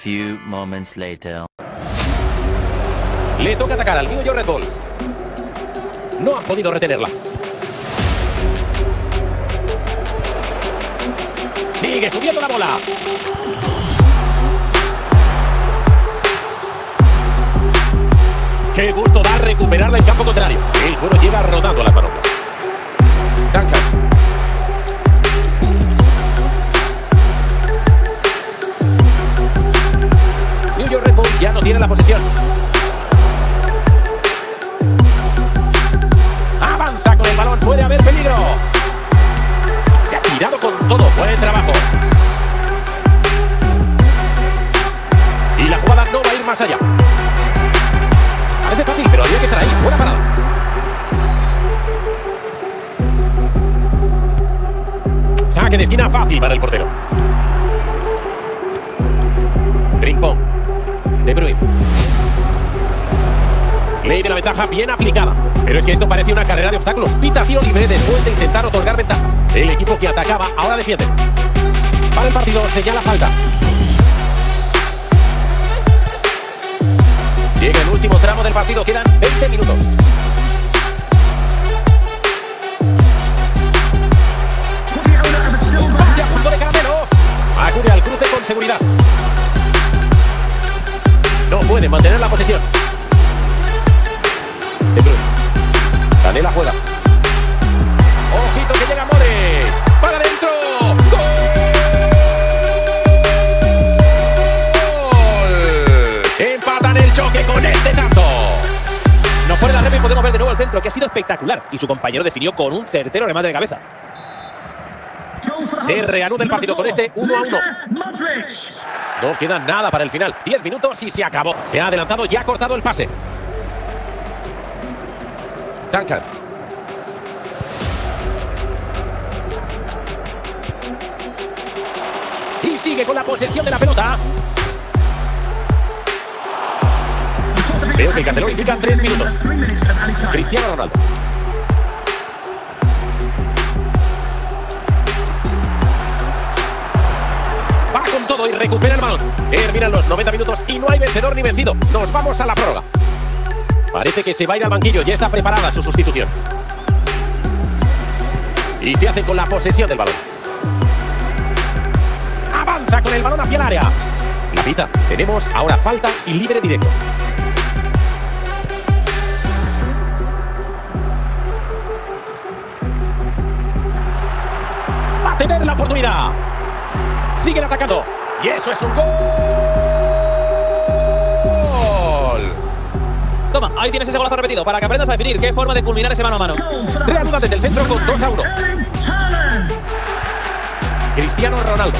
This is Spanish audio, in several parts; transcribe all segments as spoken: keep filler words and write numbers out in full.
few moments later. Le toca atacar al New York Red Bulls. No han podido retenerla. Sigue subiendo la bola. Qué gusto da recuperarla en campo contrario. El juego llega rodando las manos. Duncan. New York Red Bulls ya no tiene la posesión. Avanza con el balón, puede haber peligro. Se ha tirado con todo, buen trabajo. Y la jugada no va a ir más allá. Parece fácil, pero había que estar ahí, buena parada. Saque de esquina fácil para el portero. Ping-pong. De Bruyne. Ley de la ventaja bien aplicada. Pero es que esto parece una carrera de obstáculos. Pita tiro libre después de intentar otorgar ventaja. El equipo que atacaba ahora defiende. Para el partido señala falta. Llega el último tramo del partido. Quedan veinte minutos. Un pase a punto de caramelo. Acude al cruce con seguridad. No puede mantener la posesión. De Bruyne. Sané la juega. Ojito que llega Modric. ¡Para adentro! ¡Gol! Empatan el choque con este tanto. Nos pone la rep y podemos ver de nuevo el centro, que ha sido espectacular. Y su compañero definió con un certero remate de cabeza. Se reanuda el partido con este uno a uno. No queda nada para el final. diez minutos y se acabó. Se ha adelantado y ha cortado el pase. Duncan. Y sigue con la posesión de la pelota. Veo que el cartelón indica tres minutos. Cristiano Ronaldo. Va con todo y recupera el balón. Terminan los noventa minutos y no hay vencedor ni vencido. Nos vamos a la prórroga. Parece que se va a ir al banquillo. Ya está preparada su sustitución. Y se hace con la posesión del balón. Avanza con el balón hacia el área. La pita. Tenemos ahora falta y libre directo. Va a tener la oportunidad. Siguen atacando. Y eso es un gol. Toma, ahí tienes ese golazo repetido para que aprendas a definir qué forma de culminar ese mano a mano. Reanuda desde el centro con dos a uno. Cristiano Ronaldo.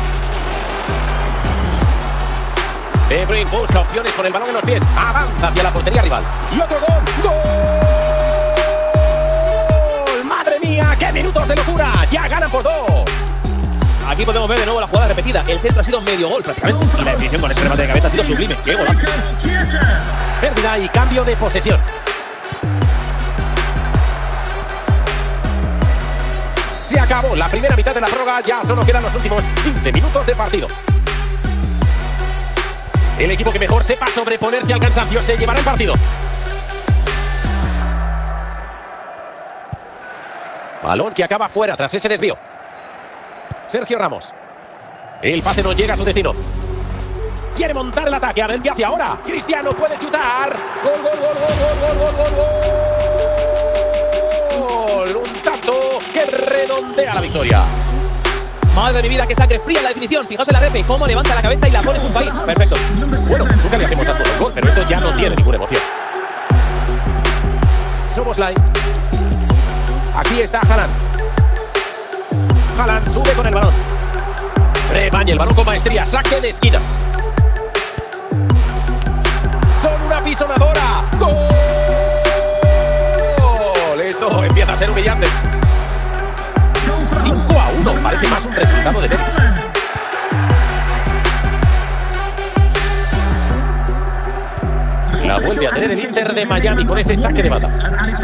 De Bruyne busca opciones con el balón en los pies. Avanza hacia la portería rival. Y otro gol. ¡Gol! ¡Madre mía! ¡Qué minutos de locura! ¡Ya ganan por dos! Aquí podemos ver de nuevo la jugada repetida. El centro ha sido medio gol prácticamente. Y la definición con ese remate de cabeza ha sido sublime. ¡Qué golazo! Pérdida y cambio de posesión. Se acabó la primera mitad de la prórroga. Ya solo quedan los últimos quince minutos de partido. El equipo que mejor sepa sobreponerse al cansancio se llevará el partido. Balón que acaba fuera tras ese desvío. Sergio Ramos. El pase no llega a su destino. Quiere montar el ataque. Adentro hacia ahora. Cristiano puede chutar. Gol, gol, gol, gol, gol, gol, gol, gol, gol. Un tanto que redondea la victoria. Madre de mi vida, que sangre fría la definición. Fijaos en la repe, cómo levanta la cabeza y la pone junto ahí. Perfecto. Bueno, nunca le hacemos asco al gol, pero esto ya no tiene ninguna emoción. Szoboszlai. Aquí está Haaland. Haaland sube con el balón. Rebaña el balón con maestría. Saque de esquina. Son una pisonadora. ¡Gol! Esto empieza a ser humillante. cinco a uno. Parece más un resultado de tenis. La vuelve a tener el Inter de Miami con ese saque de banda.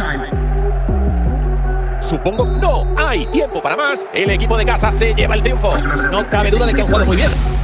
Supongo no hay tiempo para más. El equipo de casa se lleva el triunfo. No cabe duda de que han jugado muy bien.